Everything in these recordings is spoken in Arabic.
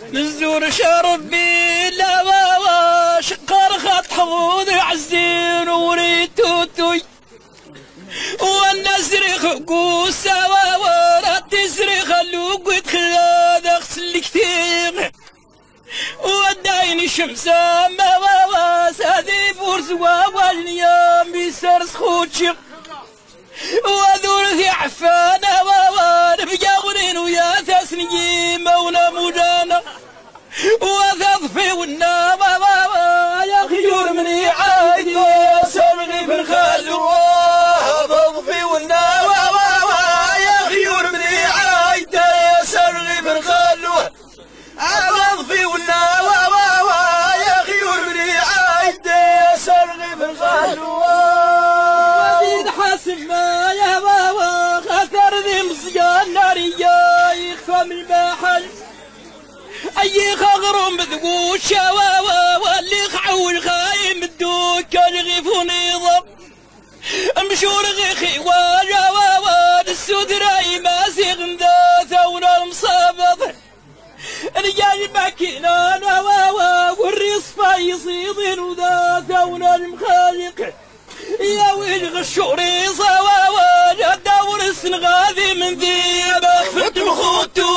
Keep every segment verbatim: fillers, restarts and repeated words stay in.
نزور شربي لا بابا شقر خط حوض عزين وريد توتوي والناس ريخكو سوا ورا تسري خلوك وتخلاد اغسل كتير ودايني شمسة ما بابا سادي بورس واليوم بيسرس خوتشي وذور ذي عفانا بابا نبقى غنين ويا تسني مونا مجانا وذظفي والنام بابا يا خيور مني عايدي سرغي في الخلوة ذظفي والنام بابا يا خيور مني عايدي سرغي في الخلوة ذظفي والنام بابا يا خيور مني عايدي سرغي في الخلوة وديد حاسم يا بابا خاطر ذي مزيان ناريا يخفى من المحل أي خغرم بذقو الشواوا واللي خعول خايم الدوك الغيفو نظام مشور غيخي واجواوا السود راي ماسي غندا ثونا المصابط رجال ماكينا نواوا والريص فايصيضين وذا ثونا المخالق يا ويل غشوري صواوا الدور السنغاذي من ذي بخفت مخوتو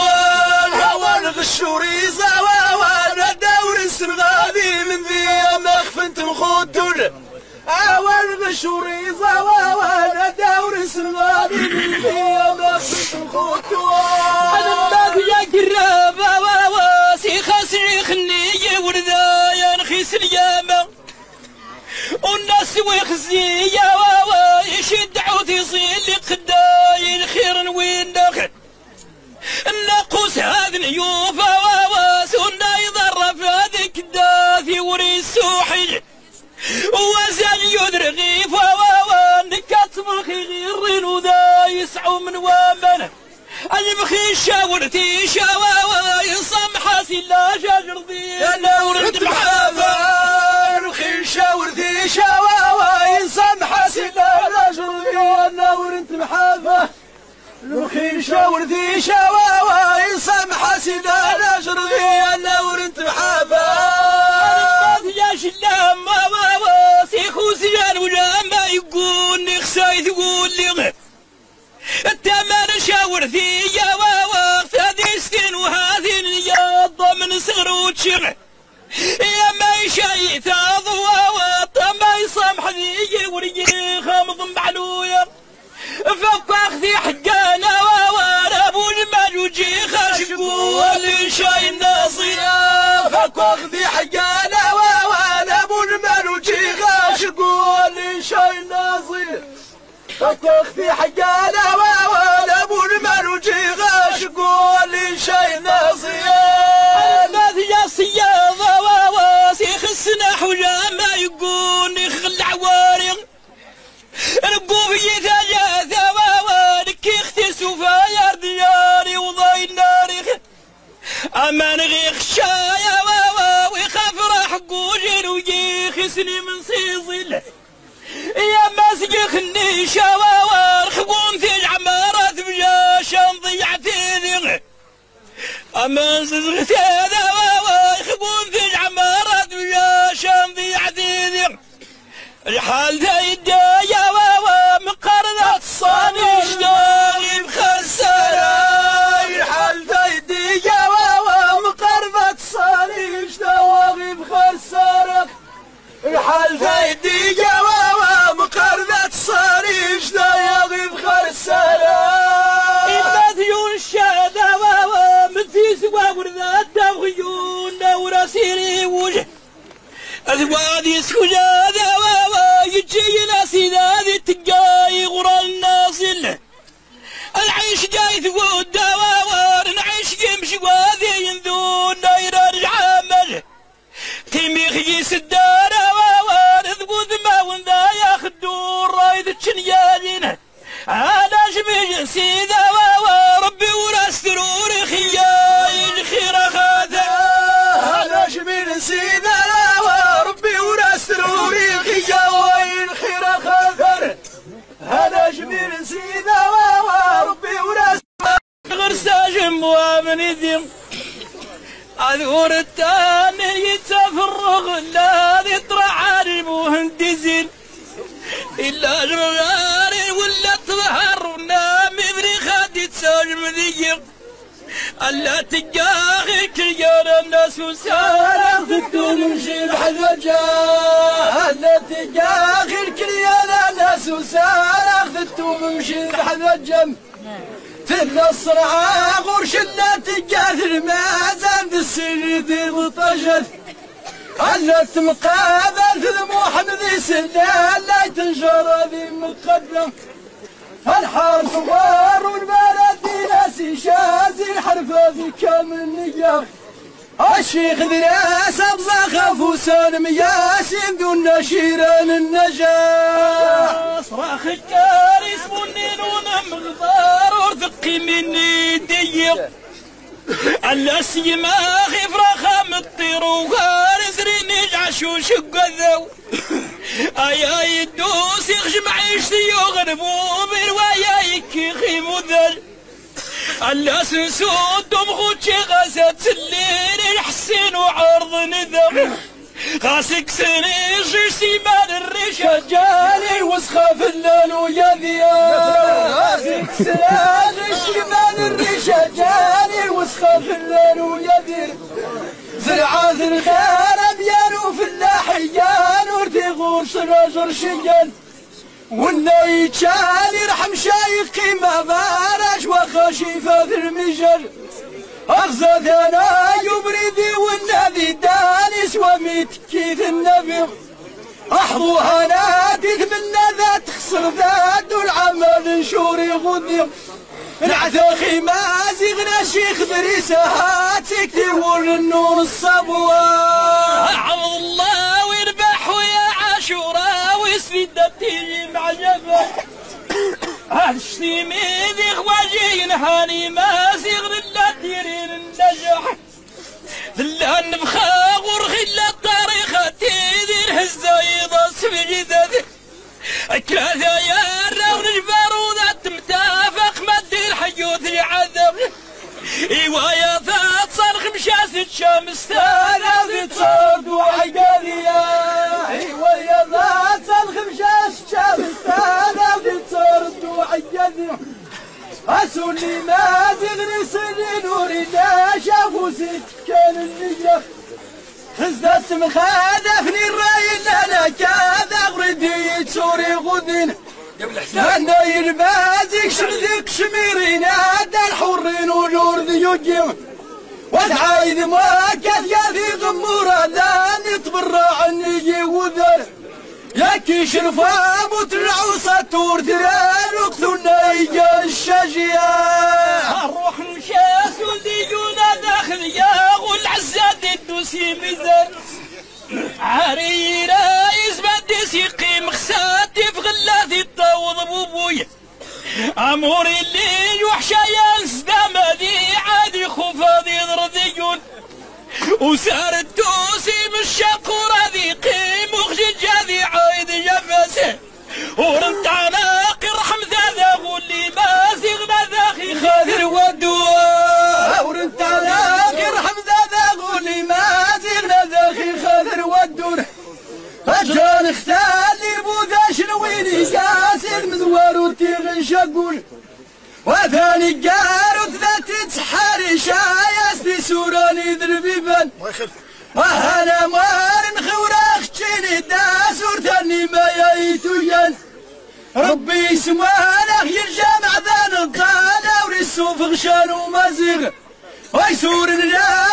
الشوري زواوا الدور السنغالي من ذي مخفنت الخدر اول بالشوري زواوا الدور السنغالي من ذي مخفنت الخدر انا ما يا قراب واسي خاسري خني وردايا نخيس الياما والناس ويخزي يا واوا يشد عوث يصيل قداي الخير وين داخل الناقوس هذا نيوف واسونا يضرب هذيك الداثي وريس سوحي وزان يدرغي فوانكات مخي غيرين وذا يسعو من وامن المخي شاورتي شواوا يصم حاسي لا شجر ذي انا ورد محابا المخي شاورتي شواوا يصم حاسي لا شجر ذي انا ورد محابا الخير شاور ذي شواوا ينصم حاسدا نشر ذي انا ورنت محافا يا شلام واوا سيخو سجان ولا ما يقول نخساي تقول لي التمن شاور ذي يا واوا هذه سنين وهذه الياض من صغر وتشغ يا ما يشاي ثاضوا طما يصمح ذي ورجلي خامض معلويا فكاخ ذي حقانا وانا ابو المال وجي خاشقو اللي شاي الناصية فكاخ ذي حقانا وانا ابو المال وجي خاشقو اللي شاي الناصية فكاخ ذي حقانا وانا ابو المال وجي خاشقو اللي شاي الناصية الماذي يا صياضة وواسي خسنا حوجا ما يقول يخلع وارغ نقوف يتجاث ووالك يختسوا فاير دياري وضاي الناريخ اما نغيخ شايا ووا ويخاف راح قوجل ويخسني من صيصل يا ماسقي خني شواوا رخبون في العمارات بجاشا ضيعت ذي اما نزغت هذا ووا يخبون في العمارات بجاشا ضيعت ذي الحال ذا يدايا واوا مقارنة الصاني اشتاغي بخسارة الحال ذا يدايا واوا مقارنة الصاني اشتاغي بخسارة الحال ذا يدايا واوا مقارنة الصاني اشتاغي بخسارة الباذيون الشادة واوا من في سوا ورذات تغيون وراسيري وجه أذوادي سكجاذا واوا يجي ناسي ذادي تقاي غرى الناصل العيش جاي ثقود واوا نعيش يمشي وهذي ينذون داير العمل تيميخ يسدار واوا نذبوذ ما ونذا ياخدون رايد تشنيالين انا شبه سيدا واوا ربي وراس ثروري خياي الخير خاذا انا شبه سيدا ربي وراس ثروري خياي الخير خاذر انا شبه سيدا ربي وراس غرساج موامن ذي عذور التاني يتفرغ الذي طرح المهندسين إلا جمغاري ولا تظهر ونام بريخات يتساجم ذيق ألا تجاغي كريانا الناس وسارة ضدو نمشي الحجاجة ألا تجاغي كريانا الناس وسارة ضدو نمشي الحجاجة تلا الصرعة غرش لا تجاثر مازال بالسرد مطجد ألا تمقابل في محمد سلا لا تنجر ذي مقدم الحار صغار والبلد ناسي شازي الحرفة في كامل نية الشيخ ذراس أبزاخ فوسان مياسين دون نشيران النجاة صراخ الكاري اسمنين ونمغضار ورثقي مني ضيق ألا سيما خيف رخام الطير وغارس ريني العشوش قذو أيا يدوس يخشم عيشتي يغربو بروايا يكي مذل ألا سنسود ومخوتشي غازات الليل الحسين وعرض نذم غاسك سني جيسي مال الريشة جاني وسخة في الليل ويا ذيال غاسك سني جيسي مال الريشة جاني وسخة في الليل ويا ذيال زرعة الخير أبيان في اللاحيان ورتي غوش رجل شيان ولا يتشال يرحم شايخي ما بارش وخشيفة في المجال أغزاد أنا يبردي والنبي دانس ومتكيد النبي أحظوها نادي من ذات خسر ذات والعمل نشوري غدي العتاخي مازي غنى شيخ دريسها تكتي والنور الصبوة عوض الله ويربح ويا عاشورا ويسفيدتي مع جبل هالشتي ميدي غواجي نهاني مازي غنى ديرين النجاح ذلا النبخا ورخي الطريقة تيدير هزا يضاس في جدد ثلاثة يا الرغم البارودة تمتافق مدي الحيوث العذب ايوا يا ذات صرخ مشاس الشمس تانا تصرد وعقاليا ايوا يا ذات صرخ مشاس الشمس تانا تصرد وعقاليا اسولي ما تغري سري نوري لا شافوا ست كان النية خزدت مخادفني الراي انا كذا غردي تسوري غدين انا يربازك شردك شميرين هذا الحرين ونور ذيوجيم والعايد مؤكد يا ذي غمورة داني تبرع عني وذر ياكي شرفا مترعوصة تور دران وقتلنا يجا الشجية الروح مشاس ولديونا داخل يا والعزاد الدوسي ميزان عاري رايز بدي سيقي مخساتي في غلاتي الطاوض بوبويا اموري اللي وحشا ينس دمدي عادي خوفاضي ضرذيون وسار الدوسي بالشقورة ذي قيم وخجج هذي عايد جفاسه ورمت عناقي رحم ذا واللي مازي غنا ذاخي خاذر ودوه ورمت عناقي رحم ذا واللي مازي غنا ذاخي خاذر ودوه أجان اختالي بوذا شنويني جاسر مذوار وتيغن شقول وثاني قارو ثلاثة سحاري شايس دي سوراني ذربيبان وهنا مارن خوراخ تشيني داسور ثاني ما يايتويان ربي سمانه يرجع معذان الضالة ورسو فغشان ومزيغ ويسور الرجال